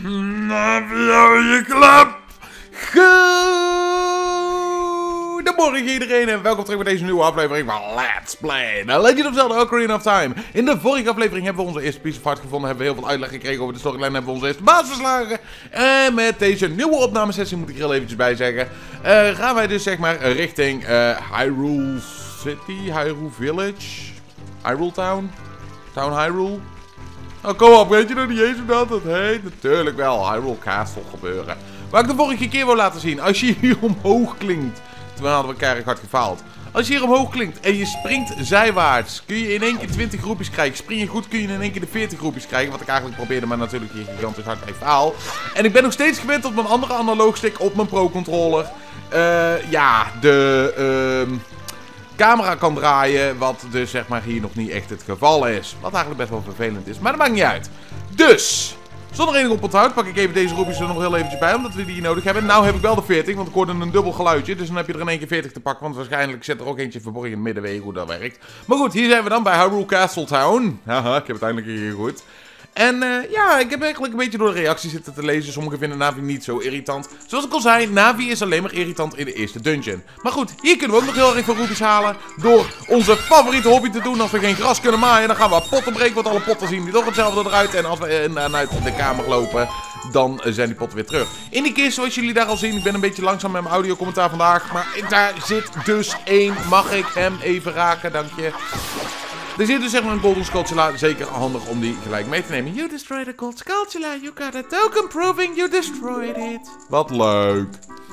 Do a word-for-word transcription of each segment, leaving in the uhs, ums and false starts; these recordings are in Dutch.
je klap. Goedemorgen iedereen en welkom terug bij deze nieuwe aflevering van Let's Play The Legend of Zelda Ocarina of Time. In de vorige aflevering hebben we onze eerste piece of art gevonden, hebben we heel veel uitleg gekregen over de storyline, hebben we onze eerste baas verslagen. En met deze nieuwe opnamesessie, moet ik er heel eventjes bij zeggen, uh, gaan wij dus zeg maar richting uh, Hyrule City, Hyrule Village, Hyrule Town, Town Hyrule. Oh, kom op, weet je nog niet eens hoe dat het heet? Natuurlijk wel, Hyrule Castle gebeuren. Wat ik de vorige keer wil laten zien, als je hier omhoog klinkt, toen hadden we keihard hard gefaald. Als je hier omhoog klinkt en je springt zijwaarts, kun je in één keer twintig groepjes krijgen. Spring je goed, kun je in één keer de veertig groepjes krijgen. Wat ik eigenlijk probeerde, maar natuurlijk hier gigantisch hard mee faal. En ik ben nog steeds gewend op mijn andere analoogstick op mijn Pro-controller. Uh, ja, de... Uh, camera kan draaien, wat dus zeg maar hier nog niet echt het geval is. Wat eigenlijk best wel vervelend is, maar dat maakt niet uit. Dus, zonder enig oponthoud pak ik even deze roepjes er nog heel eventjes bij, omdat we die hier nodig hebben. Nou heb ik wel de veertig, want ik hoorde een dubbel geluidje, dus dan heb je er in één keer veertig te pakken, want waarschijnlijk zit er ook eentje verborgen in het midden, weet je hoe dat werkt. Maar goed, hier zijn we dan bij Hyrule Castle Town. Haha, ik heb het eindelijk hier goed. En uh, ja, ik heb eigenlijk een beetje door de reacties zitten te lezen. Sommigen vinden Navi niet zo irritant. Zoals ik al zei, Navi is alleen maar irritant in de eerste dungeon. Maar goed, hier kunnen we ook nog heel erg veel rubies halen. Door onze favoriete hobby te doen. Als we geen gras kunnen maaien, dan gaan we potten breken. Want alle potten zien die toch hetzelfde eruit. En als we in, uit de kamer lopen, dan zijn die potten weer terug. In die kist, zoals jullie daar al zien, ik ben een beetje langzaam met mijn audiocommentaar vandaag. Maar daar zit dus één. Mag ik hem even raken, dank je. Er zit dus zeg maar een Golden Skulltula, zeker handig om die gelijk mee te nemen. You destroyed a Gold Skulltula, you got a token proving you destroyed it. Wat leuk.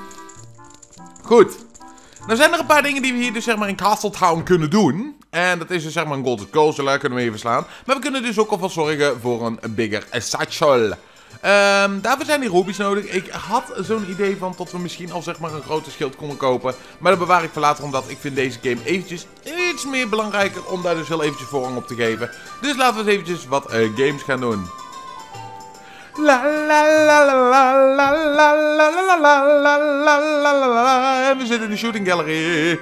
Goed. Nou zijn er een paar dingen die we hier dus zeg maar in Castle Town kunnen doen. En dat is dus zeg maar een Golden Skulltula, kunnen we even slaan. Maar we kunnen dus ook alvast zorgen voor een bigger satchel. Um, daarvoor zijn die rubies nodig. Ik had zo'n idee van dat we misschien al zeg maar een grote schild konden kopen. Maar dat bewaar ik voor later, omdat ik vind deze game eventjes iets meer belangrijker om daar dus heel eventjes voorrang op te geven. Dus laten we eens eventjes wat uh, games gaan doen. La la la la la la la la la la la la la. En we zitten in de shooting gallery.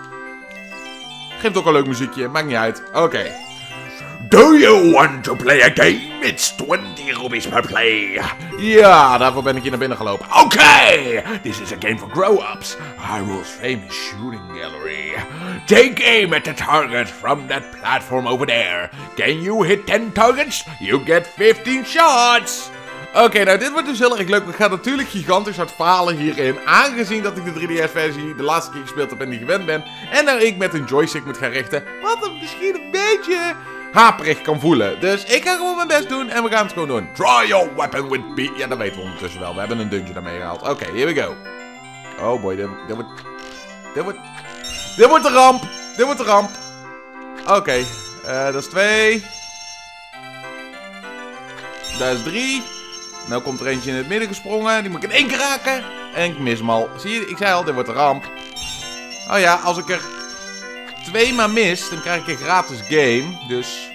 Geeft ook een leuk muziekje, maakt niet uit. Oké. Okay. Do you want to play a game? It's twenty rubies per play. Ja, daarvoor ben ik hier naar binnen gelopen. Oké, okay. This is a game for grown-ups. Hyrule's famous shooting gallery. Take aim at the target from that platform over there. Can you hit ten targets? You get fifteen shots. Oké, okay, nou dit wordt dus heel erg leuk. We gaan natuurlijk gigantisch hard falen hierin. Aangezien dat ik de drie D S versie de laatste keer gespeeld heb en die gewend ben. En nou ik met een joystick moet gaan richten. Wat hem misschien een beetje haperig kan voelen. Dus ik ga gewoon mijn best doen en we gaan het gewoon doen. Draw your weapon with B. Ja, dat weten we ondertussen wel. We hebben een dungeon daarmee gehaald. Oké, okay, here we go. Oh boy, dit, dit wordt... Dit wordt... Dit wordt de ramp. Dit wordt de ramp. Oké, okay, uh, dat is twee. Dat is drie. Nou komt er eentje in het midden gesprongen. Die moet ik in één keer raken. En ik mis hem al. Zie je, ik zei al, dit wordt de ramp. Oh ja, als ik er twee maar mis, dan krijg ik een gratis game. Dus...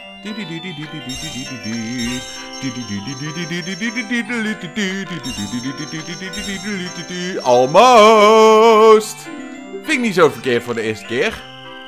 Almost! Vind ik niet zo verkeerd voor de eerste keer.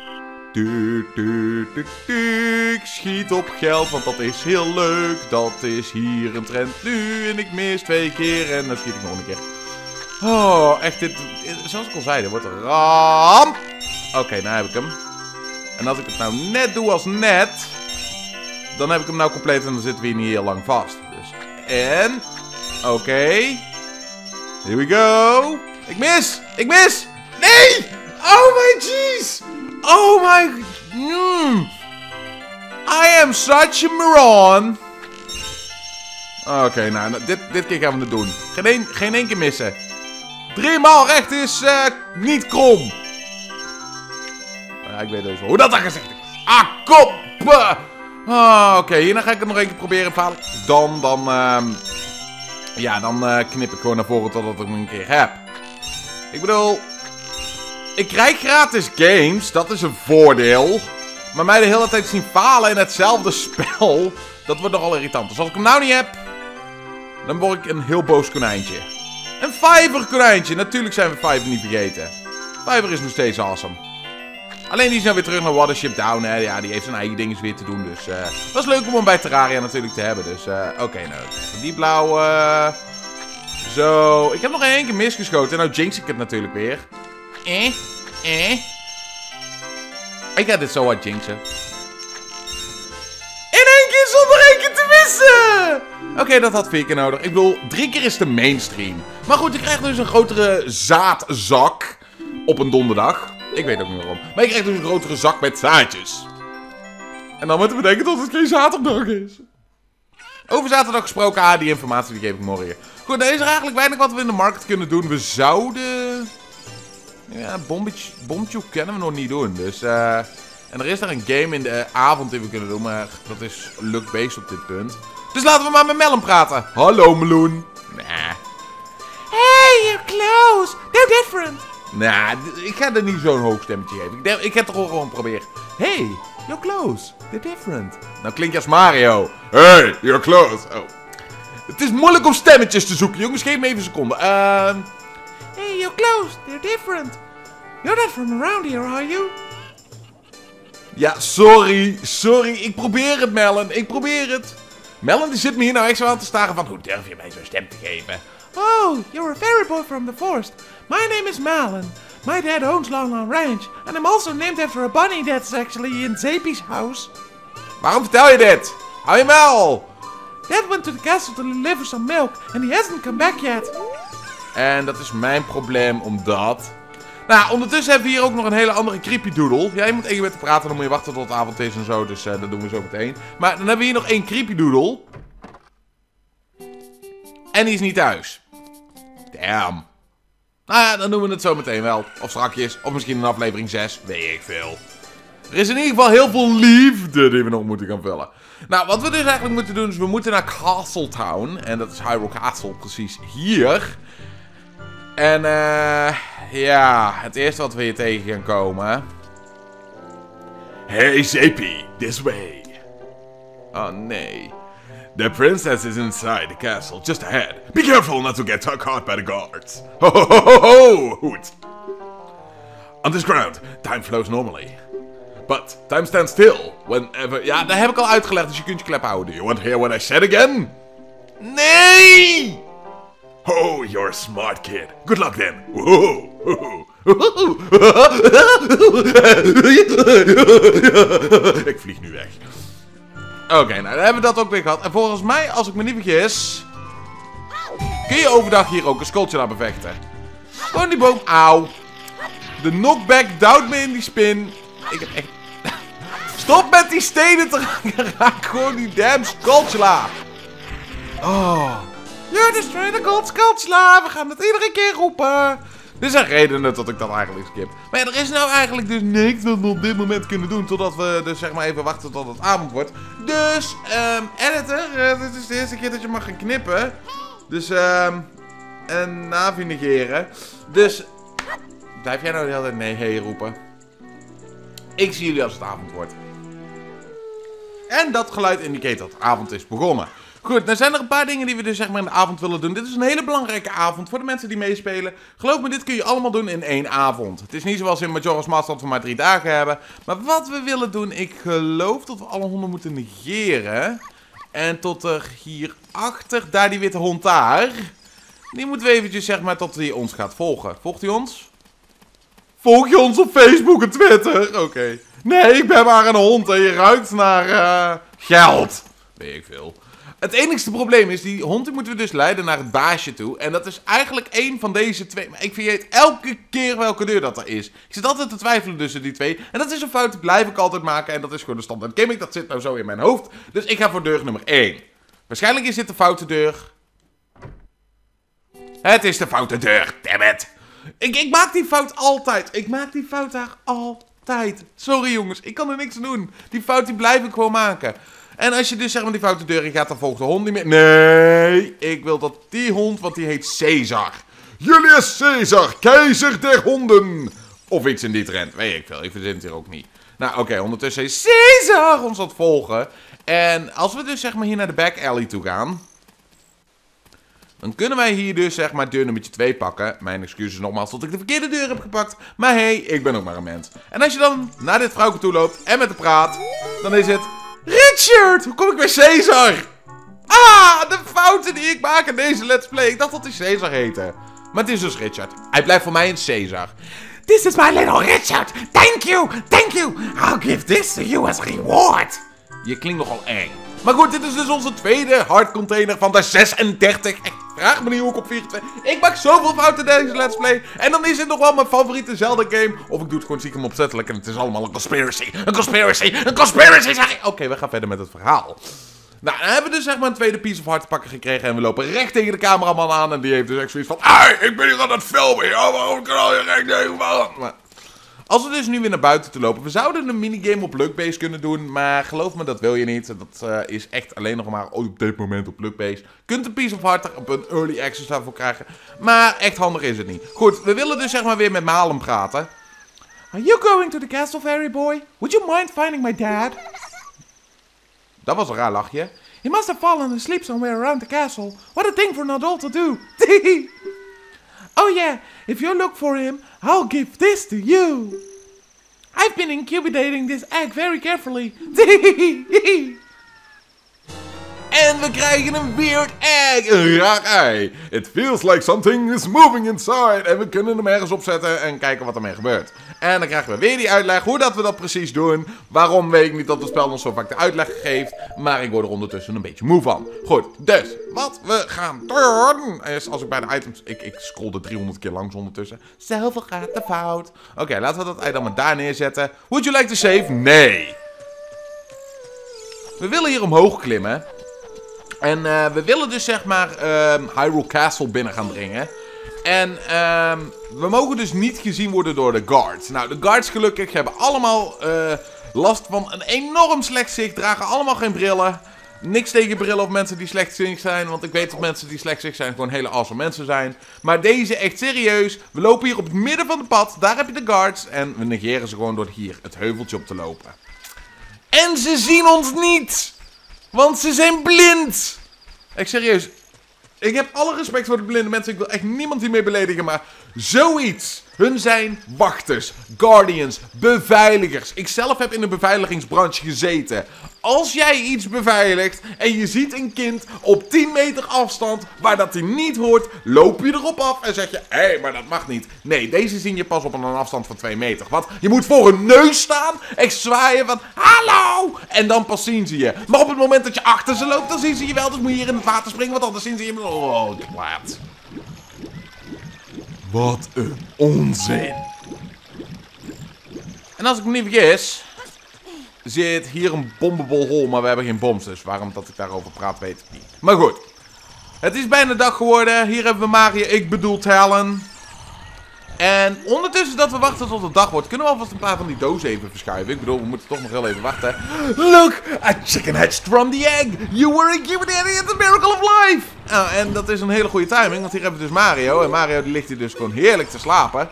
Ik schiet op geld, want dat is heel leuk. Dat is hier een trend nu. En ik mis twee keer en dan schiet ik nog een keer. Oh, echt dit... Zoals ik al zei, dit wordt een ramp. Oké, okay, nou heb ik hem. En als ik het nou net doe als net, dan heb ik hem nou compleet en dan zitten we hier niet heel lang vast. Dus, en... Oké. Okay. Here we go. Ik mis! Ik mis! Nee! Oh my jeez! Oh my... Mm. I am such a moron. Oké, okay, nou, dit, dit keer gaan we het doen. Geen één, geen één keer missen. Driemaal recht is uh, niet krom. Ja, ik weet dus wel hoe dat dan gezegd is. Ah, kom! Ah, oké, okay, hierna ga ik het nog één keer proberen falen. Dan, dan, uh, ja, dan uh, knip ik gewoon naar voren totdat ik hem een keer heb. Ik bedoel, ik krijg gratis games, dat is een voordeel. Maar mij de hele tijd zien falen in hetzelfde spel, dat wordt nogal irritant. Dus als ik hem nou niet heb, dan word ik een heel boos konijntje. Een Fiverr konijntje, natuurlijk zijn we Fiverr niet vergeten. Fiverr is nog steeds awesome. Alleen die is nou weer terug naar Watership Down, hè. Ja, die heeft zijn eigen dingetjes weer te doen. Dus uh, dat is leuk om hem bij Terraria natuurlijk te hebben. Dus uh, oké, okay, nou. Die blauwe... Zo. Ik heb nog één keer misgeschoten. En nou jinx ik het natuurlijk weer. Eh? Eh? Ik ga dit zo hard jinxen. In één keer zonder één keer te missen! Oké, okay, dat had vier keer nodig. Ik bedoel, drie keer is de mainstream. Maar goed, ik krijg dus een grotere zaadzak op een donderdag. Ik weet ook niet waarom. Maar ik krijg dus een grotere zak met zaadjes. En dan moeten we denken dat het geen zaterdag is. Over zaterdag gesproken, ah, die informatie die geef ik morgen. Goed, er is er eigenlijk weinig wat we in de markt kunnen doen. We zouden... Ja, bombetje kunnen we nog niet doen. Dus, uh... En er is daar een game in de avond die we kunnen doen, maar dat is luck-based op dit punt. Dus laten we maar met Melon praten. Hallo, Meloen. Nah. Hey, you're close. They're different. Nah, ik ga er niet zo'n hoog stemmetje geven. Ik, denk, ik heb het toch gewoon geprobeerd. Hey, you're close. They're different. Nou klinkt je als Mario. Hey, you're close. Oh. Het is moeilijk om stemmetjes te zoeken, jongens. Geef me even een seconde. Uh... Hey, you're close. They're different. You're not from around here, are you? Ja, sorry. Sorry. Ik probeer het, Melon. Ik probeer het. Melon die zit me hier nou echt zo aan te staren van... Hoe durf je mij zo'n stem te geven? Oh, you're a fairy boy from the forest. My name is Melon. My dad owns Long Long Ranch. And I'm also named after a bunny that's actually in Zepi's house. Waarom vertel je dit? Hou je mel! Dad went to the castle to deliver some milk. And he hasn't come back yet. En dat is mijn probleem, omdat... Nou, ondertussen hebben we hier ook nog een hele andere creepy doodle. Ja, je moet even met te praten, dan moet je wachten tot het avond is en zo. Dus uh, dat doen we zo meteen. Maar dan hebben we hier nog één creepy doodle. En die is niet thuis. Damn. Nou ja, dan doen we het zo meteen wel. Of strakjes, of misschien in aflevering zes, weet ik veel. Er is in ieder geval heel veel liefde die we nog moeten gaan vullen. Nou, wat we dus eigenlijk moeten doen is we moeten naar Castletown. En dat is Hyrule Castle, precies hier. En eh... ja, het eerste wat we hier tegen gaan komen. Hey Zepi, this way. Oh nee. The princess is inside the castle, just ahead. Be careful not to get caught by the guards. Ho ho ho ho ho! Hoot. On this ground, time flows normally. But time stands still whenever... Ja, dat heb ik al uitgelegd, dus je kunt je klep houden. Do you want to hear what I said again? Nee! Oh, you're a smart kid. Good luck then. Ik vlieg nu weg. Oké, okay, nou dan hebben we dat ook weer gehad. En volgens mij, als ik me niet vergis... kun je overdag hier ook een Skulltula bevechten. Gewoon die boom. Auw. De knockback duwt me in die spin. Ik heb echt... Stop met die stenen te raken. Raak gewoon die damn Skulltula. Oh... You're destroying the gold Skulltula. We gaan het iedere keer roepen. Er zijn redenen dat ik dat eigenlijk skip. Maar ja, er is nou eigenlijk dus niks dat we op dit moment kunnen doen. Totdat we dus zeg maar even wachten tot het avond wordt. Dus, um, editor. Uh, dit is de eerste keer dat je mag gaan knippen. Dus, um, en navigeren. Dus, blijf jij nou de hele tijd nee, hey roepen. Ik zie jullie als het avond wordt. En dat geluid indiceert dat het avond is begonnen. Goed, dan zijn er een paar dingen die we dus zeg maar in de avond willen doen. Dit is een hele belangrijke avond voor de mensen die meespelen. Geloof me, dit kun je allemaal doen in één avond. Het is niet zoals in Majora's Mask dat we maar drie dagen hebben. Maar wat we willen doen, ik geloof dat we alle honden moeten negeren. En tot er hierachter, daar die witte hond daar. Die moeten we eventjes zeg maar tot hij ons gaat volgen. Volgt hij ons? Volg je ons op Facebook en Twitter? Oké. Okay. Nee, ik ben maar een hond en je ruikt naar uh, geld. Weet ik veel. Het enigste probleem is, die hond die moeten we dus leiden naar het baasje toe. En dat is eigenlijk één van deze twee. Maar ik vergeet elke keer welke deur dat er is. Ik zit altijd te twijfelen tussen die twee. En dat is een fout, die blijf ik altijd maken. En dat is gewoon de standaard gimmick. Dat zit nou zo in mijn hoofd. Dus ik ga voor deur nummer één. Waarschijnlijk is dit de foute deur. Het is de foute deur, dammit. Ik, ik maak die fout altijd. Ik maak die fout daar altijd. Sorry jongens, ik kan er niks aan doen. Die fout die blijf ik gewoon maken. En als je dus zeg maar die foute deur in gaat, dan volgt de hond niet meer. Nee, ik wil dat die hond, want die heet Caesar. Julius Caesar, keizer der honden. Of iets in die trend, weet ik veel. Ik verzin het hier ook niet. Nou, oké, okay, ondertussen is Caesar ons aan het volgen. En als we dus zeg maar hier naar de back alley toe gaan. Dan kunnen wij hier dus zeg maar deur nummer twee pakken. Mijn excuses nogmaals dat ik de verkeerde deur heb gepakt. Maar hey, ik ben ook maar een mens. En als je dan naar dit vrouwtje toe loopt en met haar praat, dan is het... Richard! Hoe kom ik bij Caesar? Ah, de fouten die ik maak in deze Let's Play. Ik dacht dat hij Caesar heette. Maar het is dus Richard. Hij blijft voor mij een Caesar. This is my little Richard. Thank you, thank you. I'll give this to you as reward. Je klinkt nogal eng. Maar goed, dit is dus onze tweede hardcontainer van de zesendertig. Echt, vraag me niet hoe ik op vierentwintig... Ik maak zoveel fouten in deze Let's Play. En dan is het nog wel mijn favoriete Zelda-game. Of ik doe het gewoon stiekem opzettelijk en het is allemaal een conspiracy. Een conspiracy, een conspiracy, zeg ik. Oké, okay, we gaan verder met het verhaal. Nou, dan hebben we dus zeg maar een tweede piece of heart te pakken gekregen. En we lopen recht tegen de cameraman aan. En die heeft dus echt zoiets van... Hey, ik ben hier aan het filmen. Ja, waarom kan je recht tegen me aan? Maar... Als we dus nu weer naar buiten te lopen, we zouden een minigame op Luckbase kunnen doen, maar geloof me, dat wil je niet. Dat uh, is echt alleen nog maar op dit moment op Luckbase. Je kunt een piece of heart op een early access daarvoor krijgen, maar echt handig is het niet. Goed, we willen dus zeg maar weer met Malem praten. Are you going to the castle, fairy boy? Would you mind finding my dad? Dat was een raar lachje. He must have fallen asleep somewhere around the castle. What a thing for an adult to do. Oh yeah, if you look for him, I'll give this to you. I've been incubating this egg very carefully. En we krijgen een weird egg, een raar ei. It feels like something is moving inside. En we kunnen hem ergens opzetten en kijken wat ermee gebeurt. En dan krijgen we weer die uitleg hoe dat we dat precies doen. Waarom weet ik niet dat het spel ons zo vaak de uitleg geeft. Maar ik word er ondertussen een beetje moe van. Goed, dus wat we gaan doen is als ik bij de items... Ik, ik scroll er driehonderd keer langs ondertussen. Zoveel gaat de fout. Oké, okay, laten we dat ei dan maar daar neerzetten. Would you like to save? Nee. We willen hier omhoog klimmen. En uh, we willen dus zeg maar um, Hyrule Castle binnen gaan dringen. En um, we mogen dus niet gezien worden door de guards. Nou, de guards gelukkig hebben allemaal uh, last van een enorm slecht zicht. Dragen allemaal geen brillen. Niks tegen brillen of mensen die slechtziend zijn. Want ik weet dat mensen die slechtziend zijn gewoon hele awesome mensen zijn. Maar deze echt serieus. We lopen hier op het midden van het pad. Daar heb je de guards. En we negeren ze gewoon door hier het heuveltje op te lopen. En ze zien ons niet. Want ze zijn blind. Echt serieus. Ik heb alle respect voor de blinde mensen. Ik wil echt niemand hiermee beledigen. Maar zoiets. Hun zijn wachters, guardians, beveiligers. Ik zelf heb in de beveiligingsbranche gezeten. Als jij iets beveiligt en je ziet een kind op tien meter afstand waar dat hij niet hoort, loop je erop af en zeg je, hé, hey, maar dat mag niet. Nee, deze zien je pas op een afstand van twee meter. Wat? Je moet voor een neus staan, echt zwaaien van, hallo! En dan pas zien ze je. Maar op het moment dat je achter ze loopt, dan zien ze je wel. Dus moet je hier in het water springen, want anders zien ze je... Oh, klaar. Wat een onzin. En als ik me niet vergis, zit hier een bombable hole, maar we hebben geen bombs. Dus waarom dat ik daarover praat, weet ik niet. Maar goed. Het is bijna dag geworden. Hier hebben we Mario, ik bedoel Talon. En ondertussen dat we wachten tot het dag wordt, kunnen we alvast een paar van die dozen even verschuiven. Ik bedoel, we moeten toch nog heel even wachten. Look, a chicken hatched from the egg. You were incubated, it's a miracle of life. Nou, en dat is een hele goede timing, want hier hebben we dus Mario. En Mario die ligt hier dus gewoon heerlijk te slapen.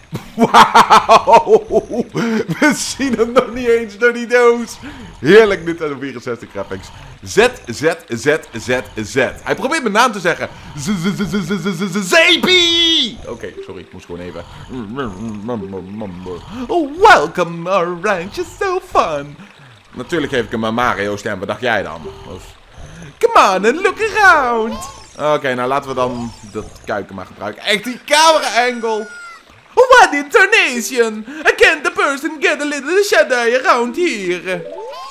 Wauw! We zien hem nog niet eens door die doos. Heerlijk Nintendo vierenzestig graphics. Z, Z, Z, Z, Z. Hij probeert mijn naam te zeggen. Zeepie! Oké, sorry, ik moest gewoon even. Welcome around, you're so fun. Natuurlijk geef ik hem een Mario stem, wat dacht jij dan? Come on and look around. Oké, nou laten we dan dat kuiken maar gebruiken. Echt die camera angle. What intonation! Can the person get a little shadow around here?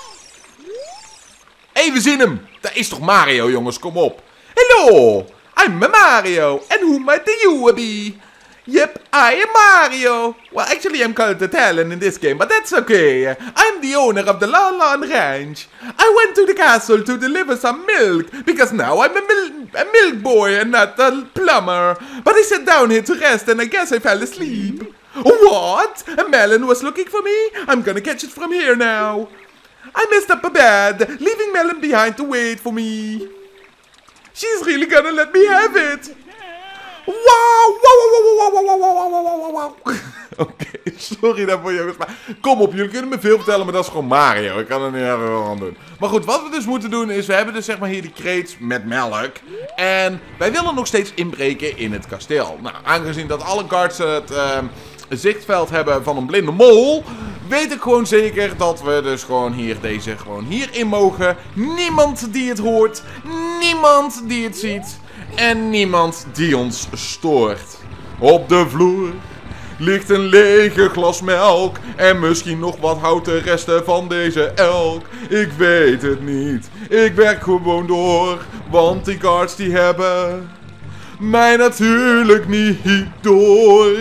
Hé, hey, we zien hem! Dat is toch Mario, jongens, kom op! Hello! I'm Mario, and who might you be? Yep, I am Mario! Well, actually I'm called the Talon in this game, but that's okay. I'm the owner of the Lon Lon Ranch. I went to the castle to deliver some milk, because now I'm a, mil a milk boy and not a plumber. But I sat down here to rest and I guess I fell asleep. What? A melon was looking for me? I'm gonna catch it from here now. I messed up a bed, leaving Melon behind to wait for me. She's really gonna let me have it. Wow, wow, wow, wow, wow, wow, wow, wow, wow, wow, wow. Oké, okay, sorry daarvoor jongens, maar kom op, jullie kunnen me veel vertellen, maar dat is gewoon Mario. Ik kan er niet erg veel aan doen. Maar goed, wat we dus moeten doen is, we hebben dus zeg maar hier die crates met melk. En wij willen nog steeds inbreken in het kasteel. Nou, aangezien dat alle guards het uh, zichtveld hebben van een blinde mol, weet ik gewoon zeker dat we dus gewoon hier deze gewoon hierin mogen. Niemand die het hoort, niemand die het ziet en niemand die ons stoort. Op de vloer ligt een lege glas melk en misschien nog wat houten resten van deze elk. Ik weet het niet, ik werk gewoon door, want die guards die hebben mij natuurlijk niet door.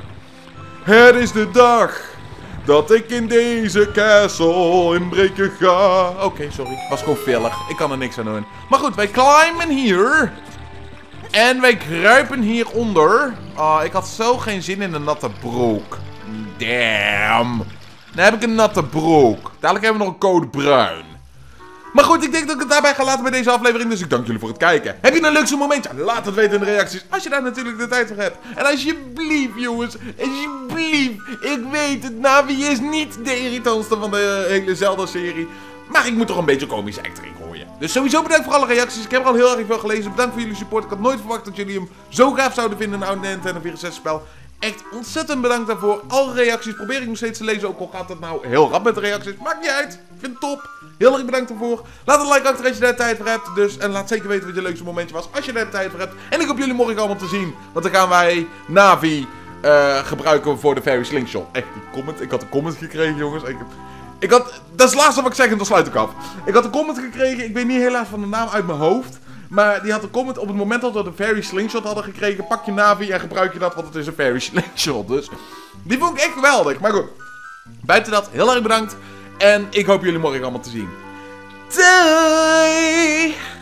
Het is de dag dat ik in deze castle inbreken ga. Oké, okay, sorry, was gewoon villig, ik kan er niks aan doen. Maar goed, wij climben hier. En wij kruipen hieronder. Oh, ik had zo geen zin in een natte broek. Damn. Dan heb ik een natte broek. Dadelijk hebben we nog een code bruin. Maar goed, ik denk dat ik het daarbij ga laten bij deze aflevering. Dus ik dank jullie voor het kijken. Heb je een leukste momentje? Laat het weten in de reacties. Als je daar natuurlijk de tijd voor hebt. En alsjeblieft, jongens. Alsjeblieft. Ik weet het, Navi is niet de irritantste van de hele Zelda-serie. Maar ik moet toch een beetje komische act erin gooien. Dus sowieso bedankt voor alle reacties. Ik heb er al heel erg veel gelezen. Bedankt voor jullie support. Ik had nooit verwacht dat jullie hem zo gaaf zouden vinden. Een oude Nintendo vierenzestig spel. Echt ontzettend bedankt daarvoor. Alle reacties probeer ik nog steeds te lezen. Ook al gaat het nou heel rap met de reacties. Maakt niet uit. Ik vind het top. Heel erg bedankt daarvoor. Laat een like achter als je daar tijd voor hebt. Dus, en laat zeker weten wat je leukste momentje was. Als je daar tijd voor hebt. En ik hoop jullie morgen allemaal te zien. Want dan gaan wij Navi uh, gebruiken voor de Fairy Slingshot. Echt een comment. Ik had een comment gekregen, jongens. Ik heb... Ik had, dat is het laatste wat ik zeg en dan sluit ik af. Ik had een comment gekregen, ik weet niet helaas van de naam uit mijn hoofd. Maar die had een comment op het moment dat we de Fairy Slingshot hadden gekregen. Pak je Navi en gebruik je dat, want het is een Fairy Slingshot. Dus die vond ik echt geweldig. Maar goed, buiten dat, heel erg bedankt. En ik hoop jullie morgen allemaal te zien. Doei!